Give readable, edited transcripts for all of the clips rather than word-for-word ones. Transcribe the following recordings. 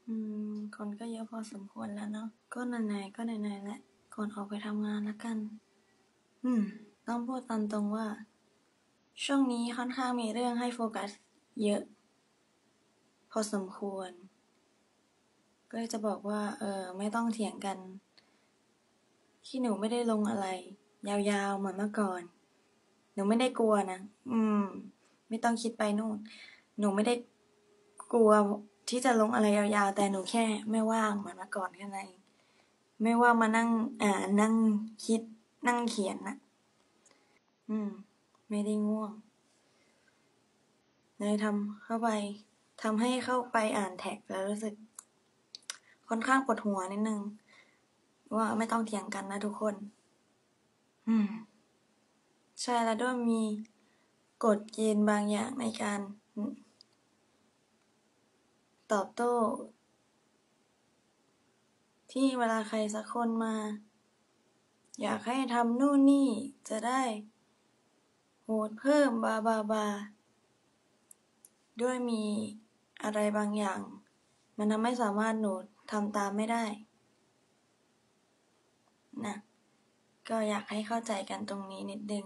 คนก็เยอะพอสมควรแล้วเนาะก็ไหนๆก็ไหนๆแหละก่อนออกไปทำงานแล้วกันต้องพูดตามตรงว่าช่วงนี้ค่อนข้างมีเรื่องให้โฟกัสเยอะพอสมควรก็เลยจะบอกว่าไม่ต้องเถียงกันที่หนูไม่ได้ลงอะไรยาวๆเหมือนเมื่อก่อนหนูไม่ได้กลัวนะไม่ต้องคิดไปนู่นหนูไม่ได้กลัวที่จะลงอะไรยาวๆแต่หนูแค่ไม่ว่างเหมือนเมื่อก่อนแค่นั้นเองไม่ว่างมานั่งนั่งคิดนั่งเขียนนะไม่ได้ง่วงเลยทำให้เข้าไปอ่านแท็กแล้วรู้สึกค่อนข้างปวดหัวนิดนึงว่าไม่ต้องเถียงกันนะทุกคนใช่แล้วด้วยมีกฎเกณฑ์บางอย่างในการตอบโต้ที่เวลาใครสักคนมาอยากให้ทำนู่นนี่จะได้โหวตเพิ่มบาด้วยมีอะไรบางอย่างมันทำให้สามารถหนูทำตามไม่ได้นะก็อยากให้เข้าใจกันตรงนี้นิดนึง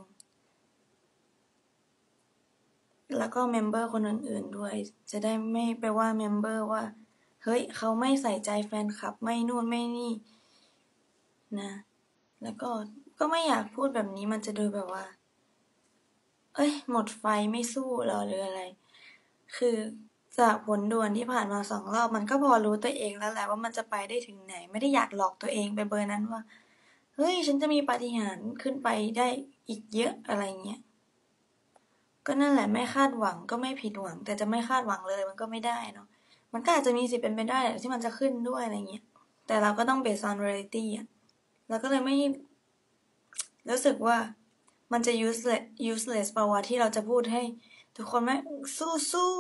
แล้วก็เมมเบอร์คนอื่นๆด้วยจะได้ไม่ไปว่าเมมเบอร์ว่าเฮ้ยเขาไม่ใส่ใจแฟนคลับไม่นู่นไม่นี่นะแล้วก็ไม่อยากพูดแบบนี้มันจะดูแบบว่าหมดไฟไม่สู้หรอหรืออะไรคือจากผลด่วนที่ผ่านมา2 รอบมันก็พอรู้ตัวเองแล้วแหละว่ามันจะไปได้ถึงไหนไม่ได้อยากหลอกตัวเองไปเบอร์นั้นว่าเฮ้ยฉันจะมีปาฏิหาริย์ขึ้นไปได้อีกเยอะอะไรเงี้ยก็นั่นแหละไม่คาดหวังก็ไม่ผิดหวังแต่จะไม่คาดหวังเลยมันก็ไม่ได้เนาะมันก็อาจจะมีสิทธิ์เป็นไปได้แหละที่มันจะขึ้นด้วยอะไรเงี้ยแต่เราก็ต้อง based on reality อ่ะเราก็เลยไม่รู้สึกว่ามันจะ useless เปล่าวะที่เราจะพูดให้ทุกคนไม่สู้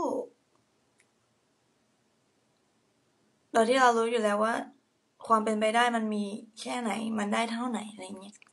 โดยที่เรารู้อยู่แล้วว่าความเป็นไปได้มันมีแค่ไหนมันได้เท่าไหนอะไรเงี้ย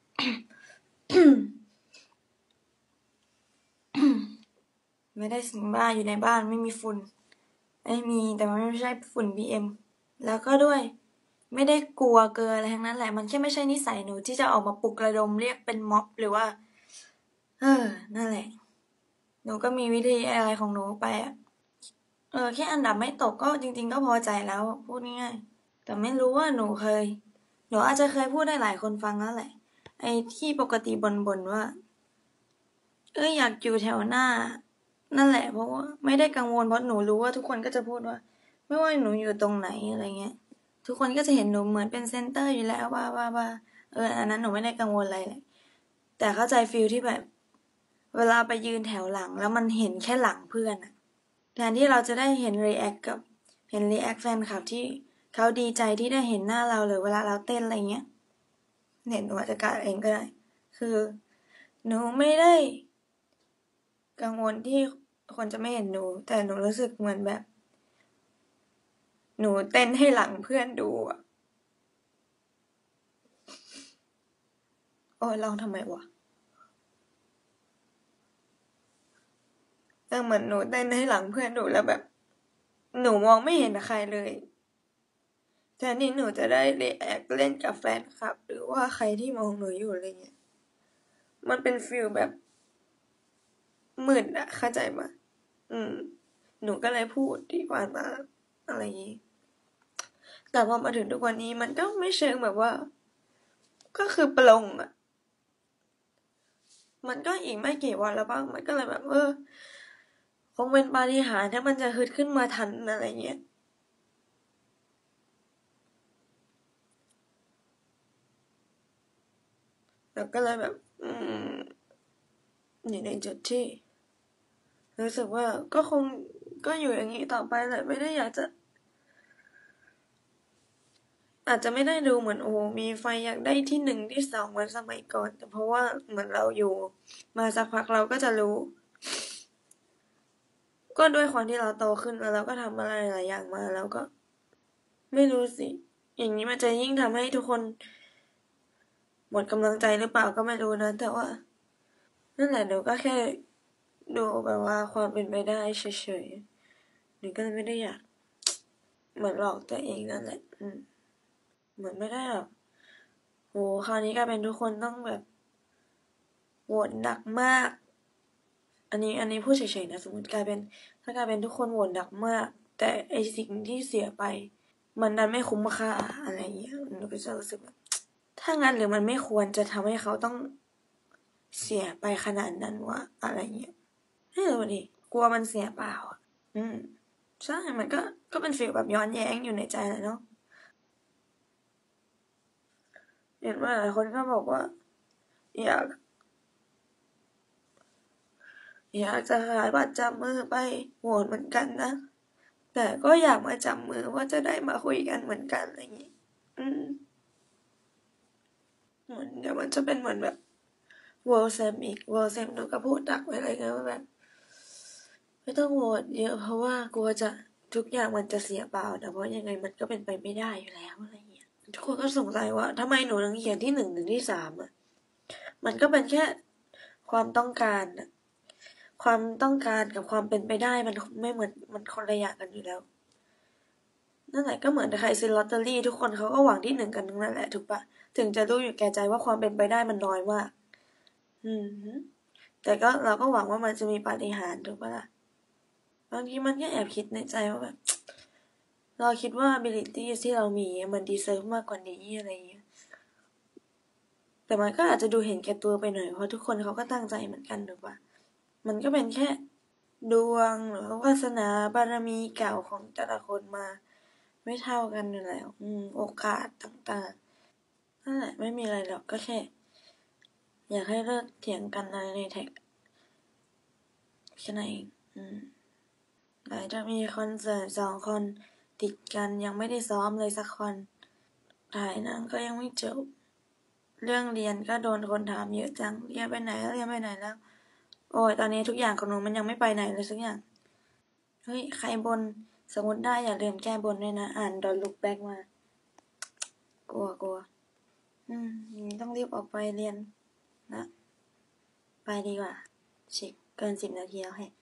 ไม่ได้สิ่งบ้าอยู่ในบ้านไม่มีฝุ่นไม่มีแต่มันไม่ใช่ฝุ่น PM แล้วก็ด้วยไม่ได้กลัวเกินอะไรทั้งนั้นแหละมันแค่ไม่ใช่นิสัยหนูที่จะออกมาปลุกระดมเรียกเป็นม็อบหรือว่านั่นแหละหนูก็มีวิธีอะไรของหนูไปอ่ะแค่อันดับไม่ตกก็จริงๆก็พอใจแล้วพูดง่ายๆแต่ไม่รู้ว่าหนูอาจจะเคยพูดให้หลายคนฟังแล้วแหละไอ้ที่ปกติบ่นว่าอยากอยู่แถวหน้านั่นแหละเพราะว่าไม่ได้กังวลเพราะหนูรู้ว่าทุกคนก็จะพูดว่าไม่ว่าหนูอยู่ตรงไหนอะไรเงี้ยทุกคนก็จะเห็นหนูเหมือนเป็นเซนเตอร์อยู่แล้วว่าอันนั้นหนูไม่ได้กังวลอะไรเลยแต่เข้าใจฟีลที่แบบเวลาไปยืนแถวหลังแล้วมันเห็นแค่หลังเพื่อนอะแทนที่เราจะได้เห็นรีแอคแฟนคลับที่เขาดีใจที่ได้เห็นหน้าเราหรือเวลาเราเต้นอะไรเงี้ยเห็นหนูอาจจะกาดเองก็ได้คือหนูไม่ได้กังวลที่คนจะไม่เห็นหนูแต่หนูรู้สึกเหมือนแบบหนูเต้นให้หลังเพื่อนดูอ่ะลองทำไมวะเหมือนหนูเต้นให้หลังเพื่อนดูแล้วแบบหนูมองไม่เห็นใครเลยแทนที่หนูจะได้รีแอคเล่นกับแฟนคลับหรือว่าใครที่มองหนูอยู่อะไรเงี้ยมันเป็นฟีลแบบมืดอะเข้าใจปะหนูก็เลยพูดที่ผ่านมาอะไรอย่างงี้แต่พอมาถึงทุกวันนี้มันก็ไม่เชิงแบบว่าก็คือปลงอะมันก็อีกไม่กี่วันแล้วบ้างมันก็เลยแบบคงเป็นปาฏิหาริย์ถ้ามันจะฮึดขึ้นมาทันอะไรเงี้ยแล้วก็เลยแบบอยู่ในจุดที่รู้สึกว่าก็อยู่อย่างนี้ต่อไปแหละไม่ได้อยากจะอาจจะไม่ได้ดูเหมือนมีไฟอยากได้ที่1ที่2เหมือนสมัยก่อนแต่เพราะว่าเหมือนเราอยู่มาสักพักเราก็จะรู้ก็ด้วยความที่เราโตขึ้นแล้วเราก็ทำอะไรหลายอย่างมาแล้วก็ไม่รู้สิอย่างนี้มันจะยิ่งทำให้ทุกคนหมดกำลังใจหรือเปล่าก็ไม่รู้นะแต่ว่านั่นแหละเดี๋ยวก็แค่ดูแบบว่าความเป็นไปได้เฉยๆหนูก็เลยไม่ได้อยากเหมือนหลอกตัวเองนั่นแหละเหมือนไม่ได้แบบโหคราวนี้กลายเป็นทุกคนต้องแบบโหวตหนักมากอันนี้พูดเฉยๆนะสมมติถ้ากลายเป็นทุกคนโหวตหนักมากแต่ไอสิ่งที่เสียไปมันนั้นไม่คุ้มค่าอะไรอย่างเงี้ยหนูก็จะรู้สึกแบบถ้างั้นหรือมันไม่ควรจะทำให้เขาต้องเสียไปขนาดนั้นวะอะไรเงี้ยไม่รู้ดิกลัวมันเสียเปล่าอ่ะใช่มันก็เป็นฟีลแบบย้อนแย้งอยู่ในใจแหละเนาะเห็นว่าหลายคนก็บอกว่าอยากอยากจะหาบัตรจับมือไปโหวตเหมือนกันนะแต่ก็อยากมาจับมือว่าจะได้มาคุยกันเหมือนกันอะไรอย่างงี้เหมือนเดี๋ยวมันจะเป็นเหมือนแบบWorld Sam อีก World Sam หนูก็พูดดักไว้เลยนะว่าแบบไม่ต้องโหวตเยอะเพราะว่ากลัวจะทุกอย่างมันจะเสียเปล่าแต่เพราะยังไงมันก็เป็นไปไม่ได้อยู่แล้วอะไรเงี้ยทุกคนก็สงสัยว่าทำไมหนูถึงเขียนที่1ถึงที่3อ่ะมันก็เป็นแค่ความต้องการอะความต้องการกับความเป็นไปได้มันไม่เหมือนมันคนละอย่างกันอยู่แล้วนั่นแหละก็เหมือนใครซื้อลอตเตอรี่ทุกคนเขาก็หวังที่1กันทั้งนั้นแหละถูกปะถึงจะรู้อยู่แก่ใจว่าความเป็นไปได้มันน้อยมากอืมแต่ก็เราก็หวังว่ามันจะมีปาฏิหาริย์ถูกปะล่ะบางทีมันก็แอบคิดในใจว่าแบบเราคิดว่า ability ที่เรามีมัน deserve มากกว่านี้อะไรอย่างเงี้ยแต่มันก็อาจจะดูเห็นแก่ตัวไปหน่อยเพราะทุกคนเขาก็ตั้งใจเหมือนกันถูกปะมันก็เป็นแค่ดวงหรือวาสนาบารมีเก่าของแต่ละคนมาไม่เท่ากันอยู่แล้วโอกาสต่างๆนั่นแหละไม่มีอะไรหรอกก็แค่อยากให้เลิกเถียงกันในแท็กแค่นั้นเองหลังจากมีคอนเสิร์ต2 คนติดกันยังไม่ได้ซ้อมเลยสักคนถ่ายหนังก็ยังไม่จบเรื่องเรียนก็โดนคนถามเยอะจังเรียนไปไหนแล้วเรียนไปไหนแล้วโอ้ยตอนนี้ทุกอย่างของหนูมันยังไม่ไปไหนเลยสักอย่างเฮ้ยใครบนสมมติได้อย่าลืมแก้บนด้วยนะอ่าน Don't Look Back มากลัวต้องรีบออกไปเรียนนะไปดีกว่าชิคเกิน10 นาทีแล้วแฮะ